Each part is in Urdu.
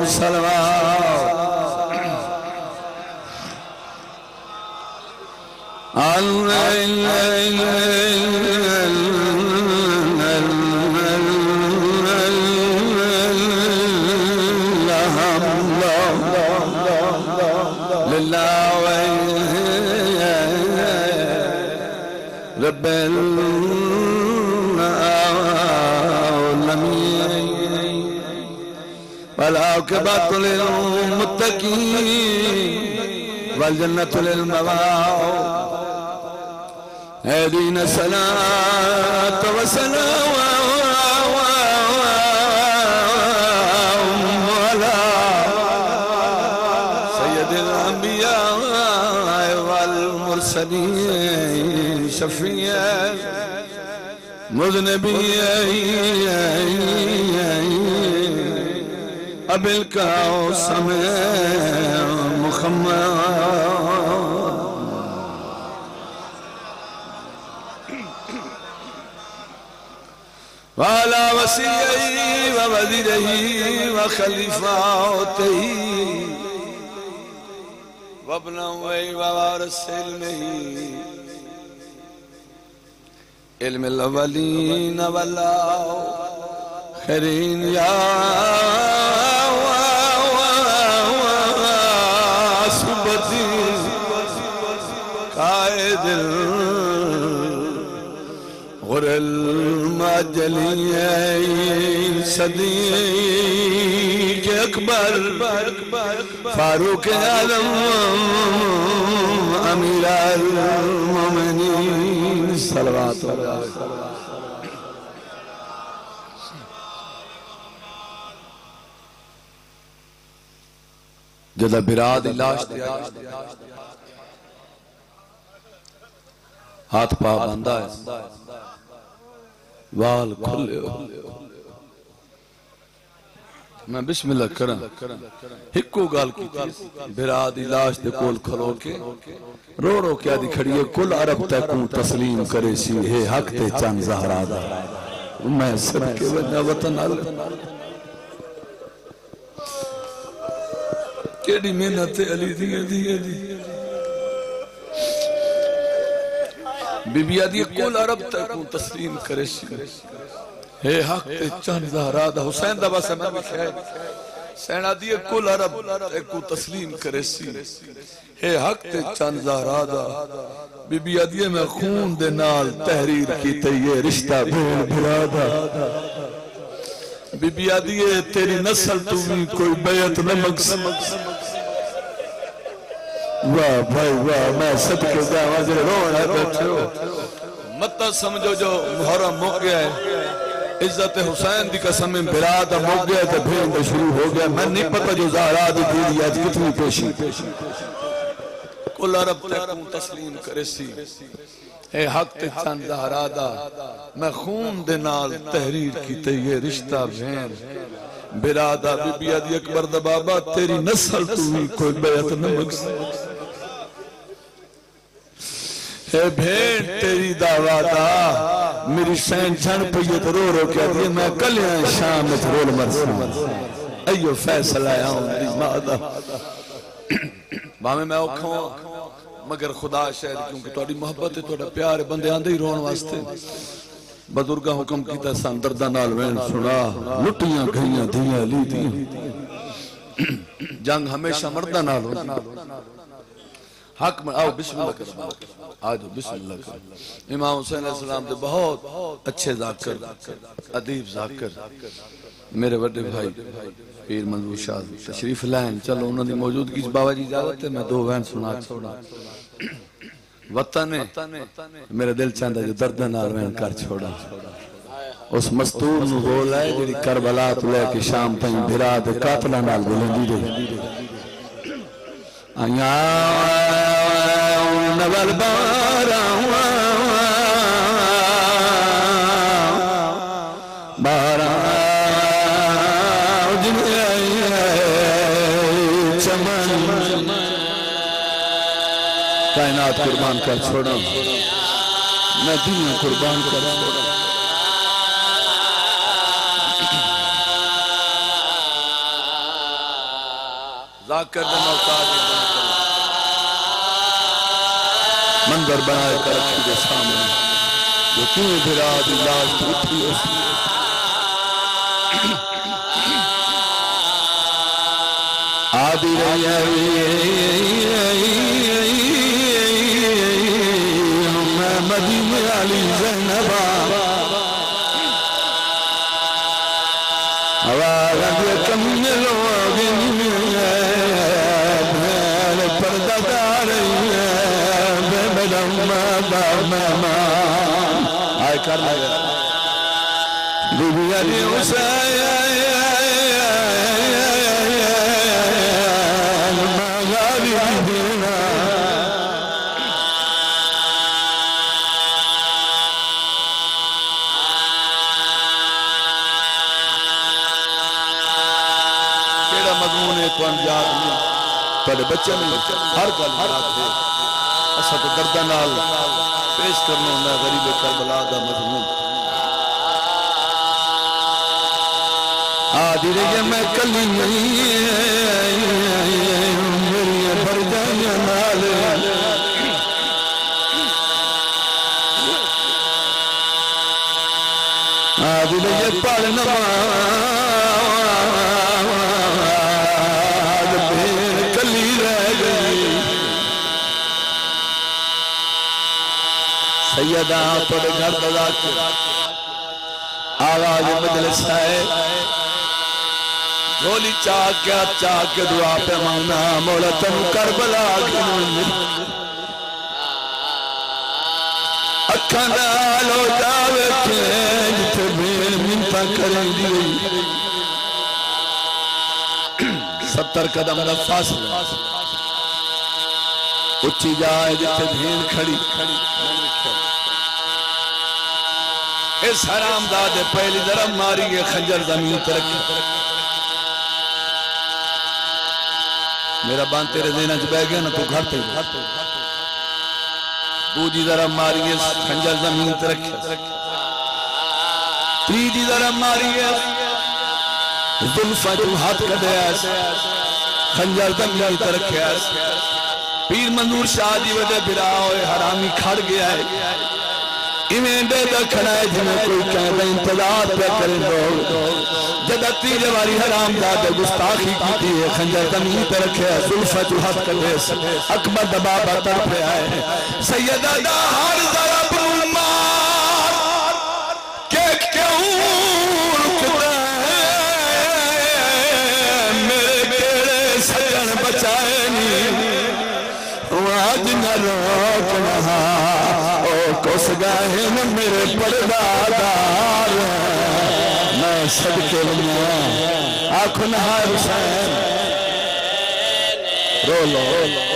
صلوات رب العالمين والعاقبة للمتقين والجنة للمبعوث هدينا الصلاة والسلام على سيد الأنبياء والمرسلين شفيع مذنبين أبي القاسم محمد وعلى وصيه ووزيره وخليفته وابنه ووارث علمه علم الأولين والآخرين يا صبتي قائد غر المعجلين صديق أكبر فاروق عالم أمير المؤمنين صلوات الله جدا براد لاش ہاتھ پا بندہ ہے وال کھلے ہو میں بسم اللہ کرن ہکو گال کی تھی براد لاش دے کول کھلو کے رو رو کیا دی کھڑی ہے کل عرب تکوں تسلیم کرے سی ہے حق تے چند زہرا دا میں سب کے وجہ وطن اللہ کیڑی محنت علی دیئے بی بی آدھی کل عرب تکوں تسلیم کرے سی ہے حق تے چند زہرا دا حسین دا بس میں بکھائے سینہ دیئے کل عرب تکوں تسلیم کرے سی ہے حق تے چند زہرا دا بی بی آدھی میں خون دے نال تحریر کی تے یہ رشتہ بھول بھرا دا بی بی آدھی تیری نسل تمہیں کوئی بیعت نہ مقصد واہ بھائی واہ میں صدقے جاواں جے رونا بیٹھے ہو مطا سمجھو جو محرم مک گیا ہے عزت حسین دی قسم میں براد مک گیا ہے تو بھیندے شروع ہو گیا میں نہیں پتہ جو زہرا دی دیدی آج کتنی پیشی کل عرب تکوں تسلیم کرے سی اے حق تے چند زہرا دا میں خون دے نال تحریر کی تے یہ رشتہ بھین برادا بی بی آدھی اکبر دا بابا تیری نسل تمہیں کوئی بیعت نہ مقصد اے بھین تیری دعواتا میری سین جھن پیت رو رو کیا دیئے میں کل یہاں شام میں رول مرسا ایو فیصلہ آیا ہوں دی مادہ باہمیں میں اوکھوں مگر خدا شہر کیونکہ توڑی محبت ہے توڑا پیار ہے بندے آندے ہی رون واسطے بزرگا حکم کیتا سان دردہ نال وین سنا لٹیاں گھئیاں دھیاں لی دھیاں جنگ ہمیشہ مردہ نال ہو حق میں آؤ بسم اللہ کر آجو بسم اللہ کر امام حسین علیہ السلام دے بہت اچھے ذاکر عدیب ذاکر میرے بڑے بھائی پیر منظور شاہ تشریف لائن چلو انہوں نے موجودگی بابا جی اجازت ہے میں دو وین سنا چھوڑا وطن ہے میرے دل چاندہ جو دردہ نال وین کر چھوڑا اس مستور نو بولا ہے جڑی کربلا تو لے کے شام تائیں بھرا دے قاتلہ نال بلندی دے آیاں نوال بارا بارا چمن کائنات قربان کر چھوڑا میں دنیا قربان کر چھوڑا ذاکر دے محتاج منظر بنائے کر رکھی دے سامنے جو کیوں بھرا دی لاش اٹھی اس آدھی رہی میں مدینہ علی زینبہ آواز کم لوگ بھیل پردہ داری بے بدم مہمان آئے کر لگا بی بی علی حسین تھوڑے بچے میں ہر گل یاد ہے اسا تو دردہ نال پیش کرنا ہوں میں غریب کربلا دا مضمون آدھی رہے میں کلی نہیں میری بھر جائیں نال آدھی رہے پڑھنا سیدہ تھوڑے گھر بلا کے آواز مجلس ہے گولی چاہ کے دعا پہ مانگنا مولا تم کربلا کی اکھاں نالو جاوے کے جتے بھیڑ منتا کریں دی 70 قدم دا فاصلہ اچھی جائے جتے بھیڑ کھڑی اس حرام دادے پہلی ذرا ماری گئے خنجر زمین ترکی میرا بان تیرے دینا جب گیا نا تو گھرتے بوجی ذرا ماری گئے خنجر زمین ترکی تیجی ذرا ماری گئے ظلفہ جو ہاتھ کھڑے ایسے خنجر زمین ترکی ایسے پیر منظور شاہ جی وجہ برا ہوئے حرامی کھڑ گیا ہے انہیں دے دکھنا ہے جنہیں کوئی کہتا انتظار پہ کریں لوگ جدہ تیجے واری حرام دادے گستاخی کی ہے خنجر زمین پہ رکھے ہے ظلفہ جو حد کرے اکبر دبابہ طرف پہ آئے سیدہ دا ہر ضرب مار کہ کیوں رکتا ہے میرے کیڑے سجن بچائے نہیں آج نہ روکنا کس گاہے نہ میرے پردادار میں صدقے بنیا آنکھوں نہا حسین رو لو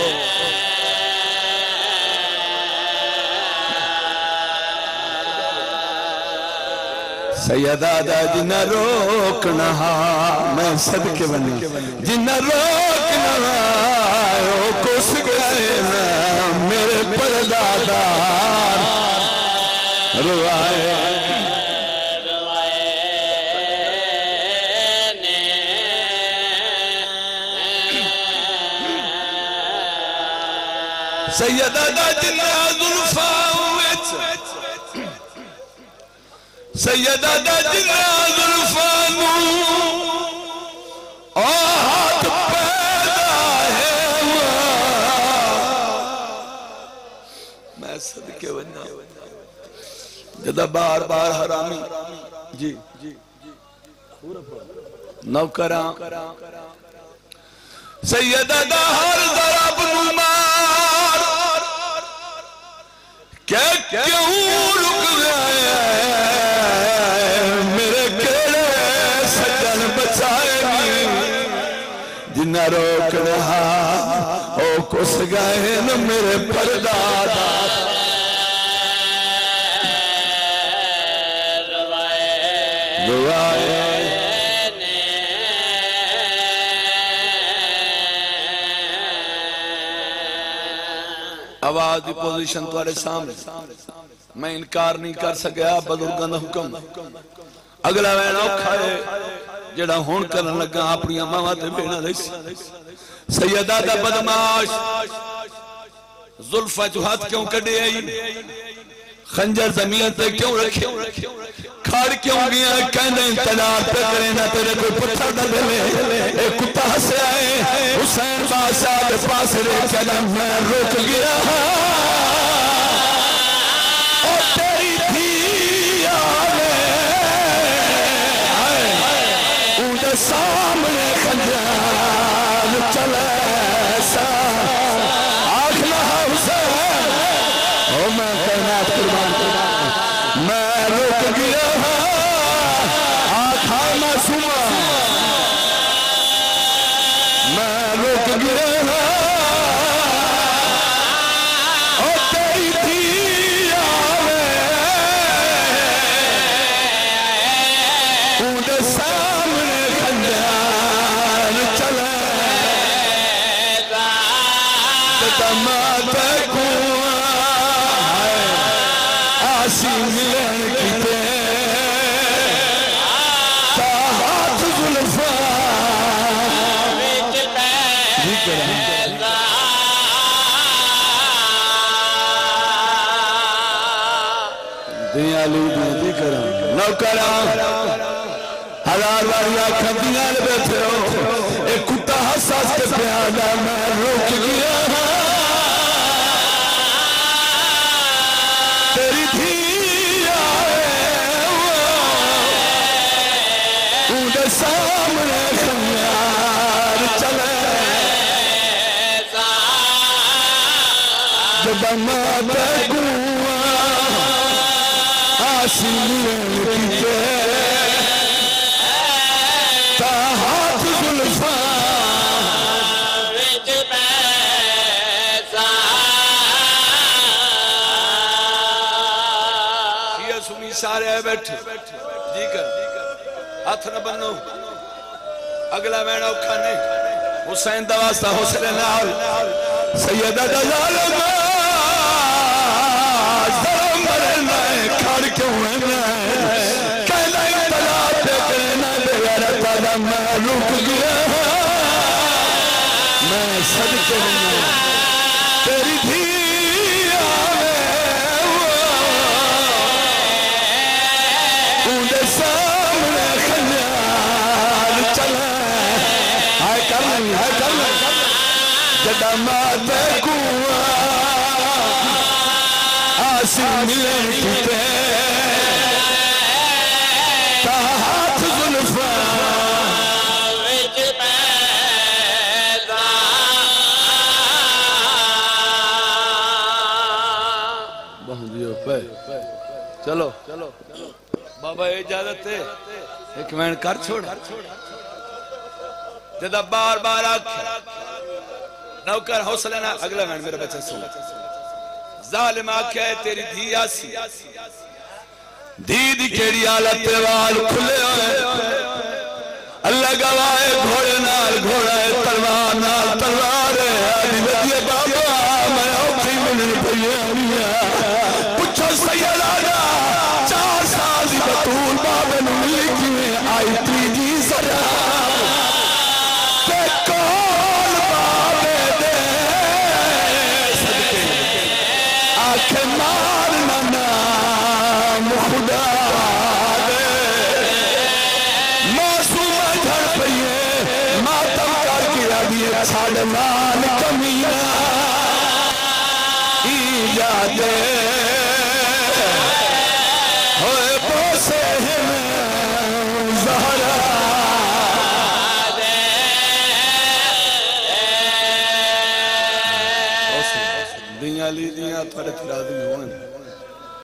سیدہ دا جنہ روکنا میں صدقے بنیا جنہ روکنا کس گاہے نہ میرے پردادار روائے سیدہ دا جنہ ظلفہ سیدہ دا جنہ ظلفہ آہات پیدا ہے میں صدقے بننا جدہ بار بار حرامی جی نوکران سیدہ دا ہر ضرب نمار کیوں رک گئے میرے کیڑے سجن بچائے جنہ روک رہا او کس گئے نا میرے پردادا آواز دی پوزیشن توارے سامنے میں انکار نہیں کر سکیا بزرگان حکم اگلا وین اوکھا ہے جڑا ہون کرن لگا اپنی ماواں تے بہنا لئی سیدہ دا بدماش زلفہ جو ہاتھ کیوں کڈے آئی خنجر زمین تے کیوں رکھے کھاڑ کیوں گیا کہنے انتظار پہ کرے نہ تیرے کوئی پتھر نہ دلے ایک کتا ہسے آئے حسین بادشاہ دے پاس رے کہنا میں رک گیا اور تیری تھی آوے اونجے سامنے خنجر چلے سا آخلا حسین او میں کائنات قربان میں رک گیا آخا معصومہ میں رک گیا اور تیری تھی آوے اونجے سامنے خنجر چلے تماتے کوا آسی ملن کیتے تاہات ظلفہ دنیا لی دی کرم نوکرام ہزار واریا کھندیاں بیٹھے ہو ایک کتا حساس کے پیادہ میں رک گیا تیری تھی آئے اونجے سامنے خنجر چلے جب ماتے گوا آسی ملن کیتے تاہات ظلفہ شیعہ سنی سارے آئے بیٹھے جی کر ہاتھ نہ بنو اگلا وینا اکھانے حسین دواستا حسین نال سیدہ دجال ظلم برنا کھاڑ کیوں ہے کہنا انتظار پہ کرنا بغیر تادا میں رک گیا میں صدقے ہوں تیری تھی آوے اونجے سامنے خنجر چلے ہائے کر لیں جڑا ماتے کوا آسی ملن کیتے تاہات ظلفہ بہندیو پہ چلو بابا اجازت ہے ایک وین کر چھوڑ جدہ بار بار آکھا نوکر حوصلہ نہ اگلا وین میرا بچہ سن ظالم آکھا ہے تیری دھی آسی دھی کیڑی آلہ تیوال کھلے ہوئے اللہ گواہ گھوڑے نال گھوڑا ہے تلوار نال تلوار ہے آدھی بدیے بابا میں اوکھی ملن پریانیا پچھو سید آجا 4 سال دی بطول بابے نو ملی کیویں آئی تیجی سجا تے کول بابے دے صدقے آنکھیں مارنا نام خدا دے معصومہ جھڑ پئیے ماتم کر کے آدھیے چھاڑنان کمینہ ایجادے ہوئے پوسے ہیں زہرہ دنیا لی دنیا تھوڑے پھر آدمی ہوئے